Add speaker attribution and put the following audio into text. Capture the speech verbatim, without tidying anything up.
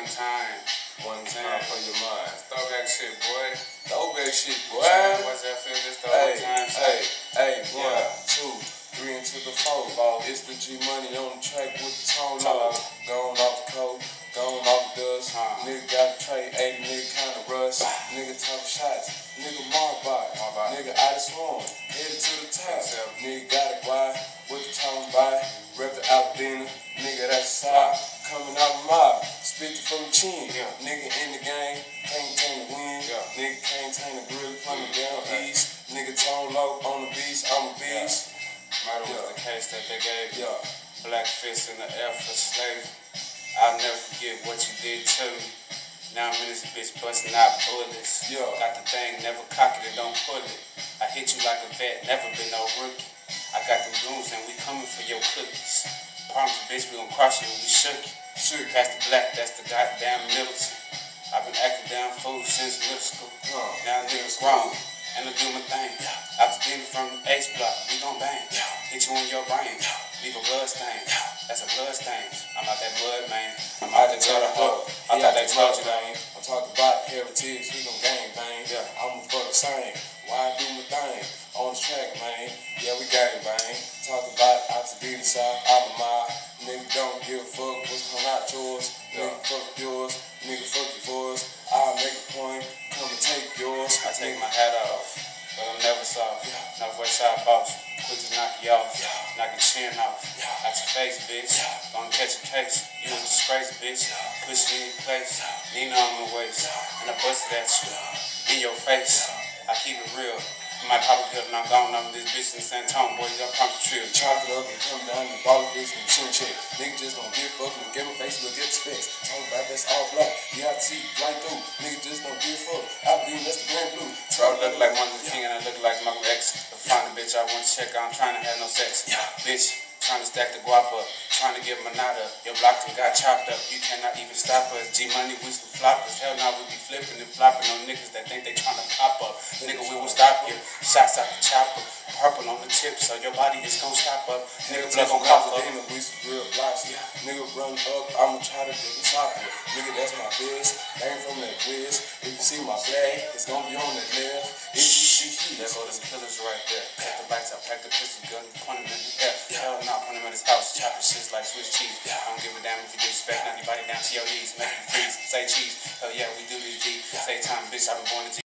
Speaker 1: one time.
Speaker 2: One time for your mind.
Speaker 1: Throwback shit, boy.
Speaker 2: Throwback shit, boy.
Speaker 1: What's that feel this the
Speaker 2: Hey,
Speaker 1: whole time?
Speaker 2: hey, hey, one,
Speaker 1: Yeah.
Speaker 2: two, three into the four.
Speaker 1: Four.
Speaker 2: It's the G Money on the track with the tone
Speaker 1: Tone.
Speaker 2: low. Gone off the coat, gone off the dust.
Speaker 1: Huh.
Speaker 2: Nigga got a tray, eighty, nigga kinda rust. Nigga talk shots, nigga Marbot.
Speaker 1: Marbot.
Speaker 2: Nigga out of swarm, headed to the top.
Speaker 1: Except.
Speaker 2: Nigga got it wide, with the tone by. Rep the Alpina, nigga that's side. Coming out mob, spit from the chin.
Speaker 1: Yeah.
Speaker 2: Nigga in the game, can't tame the win.
Speaker 1: Yeah.
Speaker 2: Nigga can't tame the grill, coming down
Speaker 1: Okay.
Speaker 2: east. Nigga tone low on the beast, I'm a beast.
Speaker 1: Murder
Speaker 2: Yeah.
Speaker 1: was the case that they gave you.
Speaker 2: Yeah.
Speaker 1: Black fist in the air for slavery. I'll never forget what you did to me. Now I'm in this bitch busting out bullets.
Speaker 2: Yeah.
Speaker 1: Got the thing, never cock it and don't pull it. I hit you like a vet, never been no rookie. I got them goons and we coming for your cookies. Promise, bitch, we gon' cross you and we shook you.
Speaker 2: Shoot.
Speaker 1: Past the black, that's the goddamn Middleton. I've been acting down fool since middle school.
Speaker 2: Huh.
Speaker 1: Now niggas grown, and I do my thing. Out the demon from the H block, we gon' bang. Hit you in your brain, leave a blood stain. That's a blood stain. I'm out that mud, man. I'm out the gutter hoe. I thought they told you that.
Speaker 2: I'm talking about heritage, we gon' gang bang.
Speaker 1: Yeah.
Speaker 2: I'm a fuck same. Why I do my thing? On the track, man. Yeah, we gang bang. Talk about out to the side, I'm a mob. Nigga don't give a fuck what's coming out yours.
Speaker 1: Yeah.
Speaker 2: Nigga fuck yours. Nigga fuck your voice. I'll make a point. Come and take yours.
Speaker 1: I take my hat off, but I'm never soft. No West Side boss, quick to knock you off, knock your chin off. Out your face, bitch. Gonna catch a case. You a disgrace, bitch. Push you in your place. Lean on my waist, and I busted at you in your face. I keep it real. I might pop a pill and I'm gone. I'm this bitch in San Antonio, boy. You got promise trill.
Speaker 2: Chop it up and come down and ball of fish and chin check. Nigga just don't give a fuck and get my face, look at the specs. Talk about that's all black. You have to see right through. Nigga just don't give a fuck. Out beam, that's the grand blue.
Speaker 1: Bro, I look like Martin Luther King and I look like my ex. To find a bitch I want to check out, I'm trying to have no sex. Bitch, trying to stack the guap up, trying to get manada. Your block done got chopped up, you cannot even stop us. G Money, we some floppers. Hell now we be flipping and flopping on niggas that think they trying to pop up. Nigga, we will stop you. Shots out the chopper, purple on the tip, so your body is gonna stop up. Nigga, blood gon' cough up.
Speaker 2: We some real blocks. Nigga run up, I'ma try to get the top. Nigga, that's my biz. Ain't from that quiz. If you see my flag, it's gonna be on that left. If you see he,
Speaker 1: There go them killers right there. Pack the lights out, pack the pistol gun, point him in the air. Hell no, point him in his house, chopping shit like Swiss cheese. I don't give a damn if you disrespect anybody down to your knees. Make you freeze, say cheese. Hell yeah, we do this G. Say time, bitch, I've been born to G.